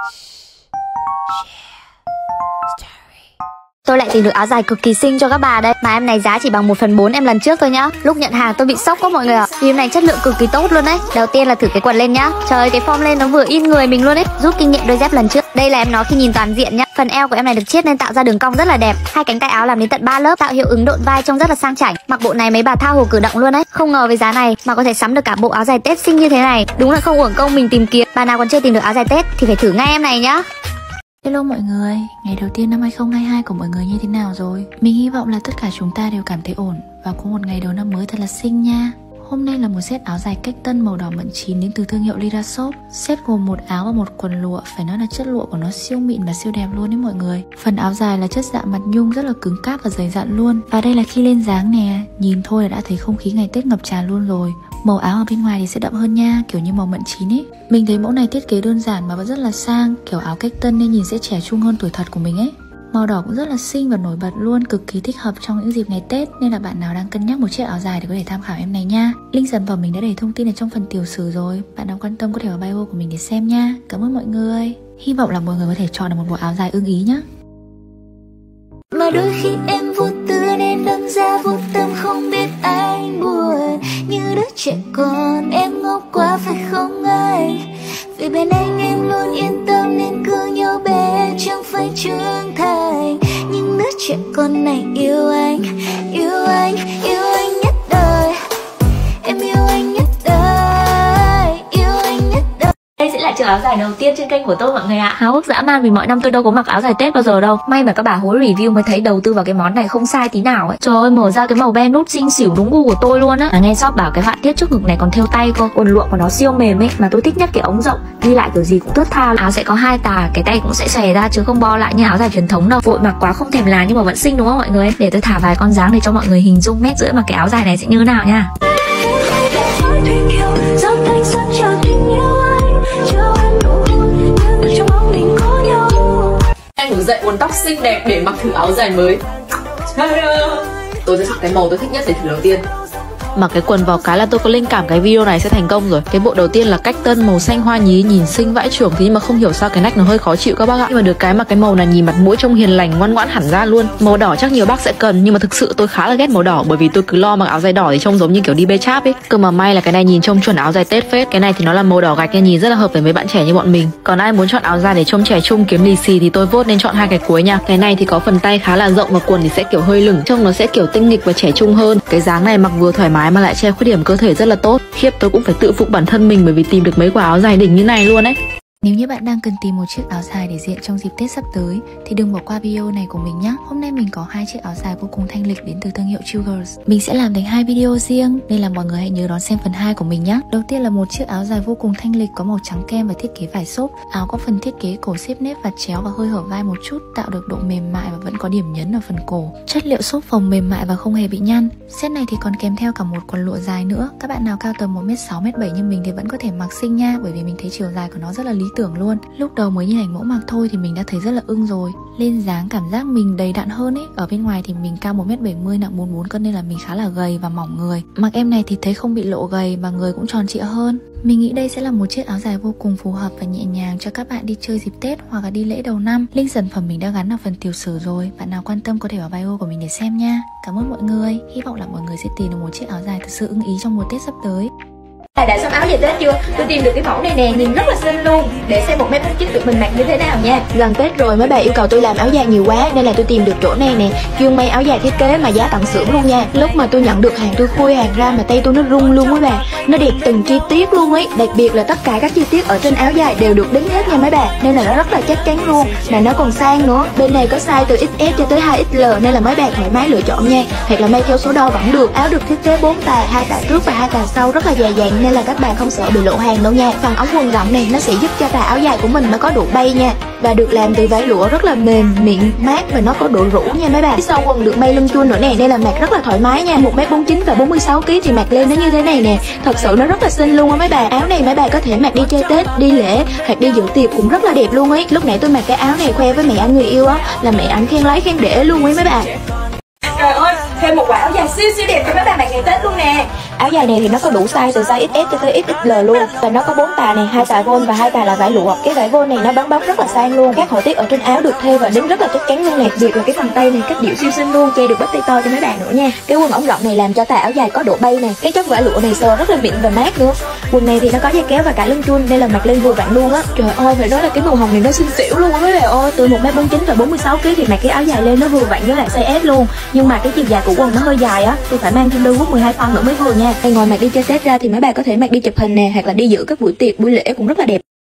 Tôi lại tìm được áo dài cực kỳ xinh cho các bà đây. Mà em này giá chỉ bằng 1/4 em lần trước thôi nhá. Lúc nhận hàng tôi bị sốc quá mọi người ạ. Vì em này chất lượng cực kỳ tốt luôn đấy. Đầu tiên là thử cái quần lên nhá. Trời ơi, cái form lên nó vừa in người mình luôn đấy. Rút kinh nghiệm đôi dép lần trước. Đây là em nó khi nhìn toàn diện nhá. Phần eo của em này được chiết nên tạo ra đường cong rất là đẹp. Hai cánh tay áo làm đến tận 3 lớp, tạo hiệu ứng độn vai trông rất là sang chảnh. Mặc bộ này mấy bà tha hồ cử động luôn đấy. Không ngờ với giá này mà có thể sắm được cả bộ áo dài Tết xinh như thế này. Đúng là không uổng công mình tìm kiếm. Bà nào còn chưa tìm được áo dài Tết thì phải thử ngay em này nhá. Hello mọi người, ngày đầu tiên năm 2022 của mọi người như thế nào rồi? Mình hy vọng là tất cả chúng ta đều cảm thấy ổn và có một ngày đầu năm mới thật là xinh nha. Hôm nay là một set áo dài cách tân màu đỏ mận chín đến từ thương hiệu Lirashop. Set gồm một áo và một quần lụa, phải nói là chất lụa của nó siêu mịn và siêu đẹp luôn đấy mọi người. Phần áo dài là chất dạ mặt nhung rất là cứng cáp và dày dặn luôn. Và đây là khi lên dáng nè, nhìn thôi là đã thấy không khí ngày Tết ngập tràn luôn rồi. Màu áo ở bên ngoài thì sẽ đậm hơn nha, kiểu như màu mận chín ấy. Mình thấy mẫu này thiết kế đơn giản mà vẫn rất là sang, kiểu áo cách tân nên nhìn sẽ trẻ trung hơn tuổi thật của mình ấy. Màu đỏ cũng rất là xinh và nổi bật luôn, cực kỳ thích hợp trong những dịp ngày Tết. Nên là bạn nào đang cân nhắc một chiếc áo dài thì có thể tham khảo em này nha. Link sản phẩm mình đã để thông tin ở trong phần tiểu sử rồi. Bạn nào quan tâm có thể vào bio của mình để xem nha. Cảm ơn mọi người. Hy vọng là mọi người có thể chọn được một bộ áo dài ưng ý nhá. Mà đôi khi em vô tư nên đâm ra vô tâm không biết anh buồn. Như đứa trẻ con em ngốc quá phải không anh? Vì bên anh em luôn yên tâm nên cứ nhau bé chẳng phải trưởng thành. Nhưng đứa trẻ con này yêu anh, yêu anh, yêu anh nhất đời. Em yêu anh nhất đời, yêu anh nhất đời. Đây sẽ là chiếc áo dài đầu tiên trên kênh của tôi mọi người ạ. Háo hức dã man vì mọi năm tôi đâu có mặc áo dài Tết bao giờ đâu. May mà các bà hối review mới thấy đầu tư vào cái món này không sai tí nào ấy. Trời ơi, mở ra cái màu be nút xinh xỉu đúng gu của tôi luôn á. Nghe shop bảo cái họa tiết trước ngực này còn thêu tay cơ. Quần lụa của nó siêu mềm ấy, mà tôi thích nhất cái ống rộng, đi lại kiểu gì cũng thướt tha. Áo sẽ có hai tà, cái tay cũng sẽ xòe ra chứ không bo lại như áo dài truyền thống đâu. Vội mặc quá không thèm là nhưng mà vẫn xinh đúng không mọi người? Để tôi thả vài con dáng để cho mọi người hình dung 1,5 m mà cái áo dài này sẽ như thế nào nha. Anh ngủ dậy uốn tóc xinh đẹp để mặc thử áo dài mới. Tôi sẽ chọn cái màu tôi thích nhất để thử đầu tiên. Mặc cái quần vào cái là tôi có linh cảm cái video này sẽ thành công rồi. Cái bộ đầu tiên là cách tân màu xanh hoa nhí, nhìn xinh vãi chưởng, thế nhưng mà không hiểu sao cái nách nó hơi khó chịu các bác ạ. Nhưng mà được cái mà cái màu này nhìn mặt mũi trông hiền lành ngoan ngoãn hẳn ra luôn. Màu đỏ chắc nhiều bác sẽ cần, nhưng mà thực sự tôi khá là ghét màu đỏ bởi vì tôi cứ lo mặc áo dài đỏ thì trông giống như kiểu đi bê cháp ấy. Cơ mà may là cái này nhìn trông chuẩn áo dài Tết phết. Cái này thì nó là màu đỏ gạch nên nhìn rất là hợp với mấy bạn trẻ như bọn mình. Còn ai muốn chọn áo dài để trông trẻ trung kiếm lì xì thì tôi vote nên chọn hai cái cuối nha. Cái này thì có phần tay khá là rộng và quần thì sẽ kiểu hơi lửng, trông nó sẽ kiểu tinh nghịch và trẻ trung hơn. Cái dáng này mặc vừa thoải mái mà lại che khuyết điểm cơ thể rất là tốt. Khiếp, tôi cũng phải tự phục bản thân mình bởi vì tìm được mấy quả áo dài đỉnh như này luôn ấy. Nếu như bạn đang cần tìm một chiếc áo dài để diện trong dịp Tết sắp tới thì đừng bỏ qua video này của mình nhé. Hôm nay mình có hai chiếc áo dài vô cùng thanh lịch đến từ thương hiệu Chill Girls. Mình sẽ làm thành hai video riêng nên là mọi người hãy nhớ đón xem phần 2 của mình nhé. Đầu tiên là một chiếc áo dài vô cùng thanh lịch có màu trắng kem và thiết kế vải xốp. Áo có phần thiết kế cổ xếp nếp vạt chéo và hơi hở vai một chút, tạo được độ mềm mại và vẫn có điểm nhấn ở phần cổ. Chất liệu xốp phồng mềm mại và không hề bị nhăn. Set này thì còn kèm theo cả một quần lụa dài nữa. Các bạn nào cao tầm 1m6, 1m7 như mình thì vẫn có thể mặc xinh nha, bởi vì mình thấy chiều dài của nó rất là lý tưởng luôn. Lúc đầu mới nhìn ảnh mẫu mặc thôi thì mình đã thấy rất là ưng rồi. Lên dáng cảm giác mình đầy đặn hơn ấy. Ở bên ngoài thì mình cao 1m70, nặng 44 cân nên là mình khá là gầy và mỏng người. Mặc em này thì thấy không bị lộ gầy mà người cũng tròn trịa hơn. Mình nghĩ đây sẽ là một chiếc áo dài vô cùng phù hợp và nhẹ nhàng cho các bạn đi chơi dịp Tết hoặc là đi lễ đầu năm. Link sản phẩm mình đã gắn ở phần tiểu sử rồi. Bạn nào quan tâm có thể vào bio của mình để xem nha. Cảm ơn mọi người. Hy vọng là mọi người sẽ tìm được một chiếc áo dài thật sự ưng ý trong mùa Tết sắp tới. Đã sắm áo dài Tết chưa? Tôi tìm được cái mẫu này nè, nhìn rất là xinh luôn. Để xem 1m49 tụi mình mặc như thế nào nha. Gần Tết rồi mấy bà yêu cầu tôi làm áo dài nhiều quá nên là tôi tìm được chỗ này nè, chuyên may áo dài thiết kế mà giá tận xưởng luôn nha. Lúc mà tôi nhận được hàng tôi khui hàng ra mà tay tôi nó rung luôn mấy bà. Nó đẹp từng chi tiết luôn ấy, đặc biệt là tất cả các chi tiết ở trên áo dài đều được đính hết nha mấy bà, nên là nó rất là chắc chắn luôn. Mà nó còn sang nữa. Bên này có size từ XS cho tới 2XL nên là mấy bà thoải mái lựa chọn nha. Hoặc là may theo số đo vẫn được. Áo được thiết kế 4 tà, 2 tà trước và 2 tà sau rất là dày dặn nên là các bà không sợ bị lộ hàng đâu nha. Phần ống quần rộng này nó sẽ giúp cho tà áo dài của mình nó có độ bay nha, và được làm từ vải lụa rất là mềm, mịn, mát và nó có độ rũ nha mấy bà. Phía sau quần được may lưng chun nữa nè, nên là mặc rất là thoải mái nha. 1m49 và 46kg thì mặc lên nó như thế này nè, thật sự nó rất là xinh luôn á mấy bà. Áo này mấy bà có thể mặc đi chơi Tết, đi lễ hoặc đi dự tiệc cũng rất là đẹp luôn ấy. Lúc nãy tôi mặc cái áo này khoe với mẹ anh người yêu á, là mẹ anh khen lấy khen để luôn ấy mấy bà. Trời ơi, thêm một quả áo dài siêu siêu đẹp cho mấy bà mặc ngày Tết luôn nè. Áo dài này thì nó có đủ size từ size XS cho tới XXL luôn. Và nó có 4 tà này, 2 tà vôn và 2 tà là vải lụa. Cái vải vôn này nó bắn bóng rất là sang luôn. Các họa tiết ở trên áo được thêu và đính rất là chắc chắn luôn này. Biệt là cái phần tay này cách điệu siêu xinh luôn, che được bắp tay to cho mấy bạn nữa nha. Cái quần ống rộng này làm cho tà áo dài có độ bay này. Cái chất vải lụa này sờ rất là mịn và mát nữa. Quần này thì nó có dây kéo và cả lưng chun, đây là mặc lên vừa vặn luôn á. Trời ơi, phải nói là cái màu hồng này nó xinh xỉu luôn á mấy bạn ơi. Từ 1m49 và 46kg thì mặc cái áo dài lên nó vừa vặn với lại size S luôn. Nhưng mà cái chiều dài của quần nó hơi dài á, tôi phải mang thêm đôi guốc 12 phân nữa mới vừa nha. Ngoài mặc đi chơi Tết ra thì mấy bạn có thể mặc đi chụp hình nè, hoặc là đi dự các buổi tiệc buổi lễ cũng rất là đẹp.